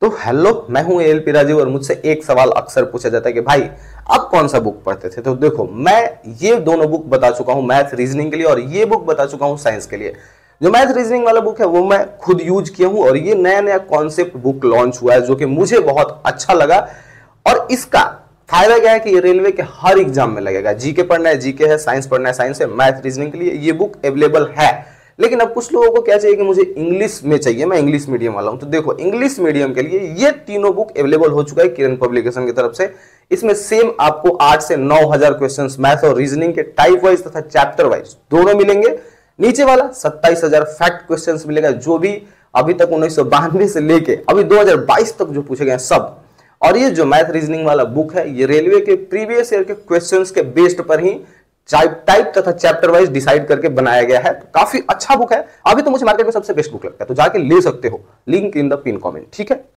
तो हेलो, मैं हूं एएलपी राजीव और मुझसे एक सवाल अक्सर पूछा जाता है कि भाई आप कौन सा बुक पढ़ते थे। तो देखो, मैं ये दोनों बुक बता चुका हूं मैथ रीजनिंग के लिए और ये बुक बता चुका हूं साइंस के लिए। जो मैथ रीजनिंग वाला बुक है वो मैं खुद यूज किया हूं और ये नया नया कॉन्सेप्ट बुक लॉन्च हुआ है जो कि मुझे बहुत अच्छा लगा। और इसका फायदा क्या है कि ये रेलवे के हर एग्जाम में लगेगा। जीके पढ़ना है जीके है, साइंस पढ़ना है साइंस है, मैथ रीजनिंग के लिए ये बुक अवेलेबल है। लेकिन अब कुछ लोगों को क्या चाहिए कि मुझे इंग्लिश में चाहिए, मैं इंग्लिश मीडियम वाला हूं। तो देखो, इंग्लिश मीडियम के लिए ये तीनों बुक अवेलेबल हो चुका है किरण पब्लिकेशन की तरफ से। इसमें सेम आपको 8 से 9,000 क्वेश्चंस मैथ और रीजनिंग के टाइप वाइज तथा चैप्टर वाइज दोनों मिलेंगे। नीचे वाला 27,000 फैक्ट क्वेश्चंस मिलेगा, जो भी अभी तक 1992 से लेके अभी 2022 तक जो पूछे गए सब। और ये जो मैथ रीजनिंग वाला बुक है ये रेलवे के प्रीवियस ईयर के क्वेश्चंस के बेस्ड पर ही टाइप तथा चैप्टर वाइज डिसाइड करके बनाया गया है। तो काफी अच्छा बुक है। अभी तो मुझे मार्केट में सबसे बेस्ट बुक लगता है, तो जाके ले सकते हो। Link in the pin comment, ठीक है।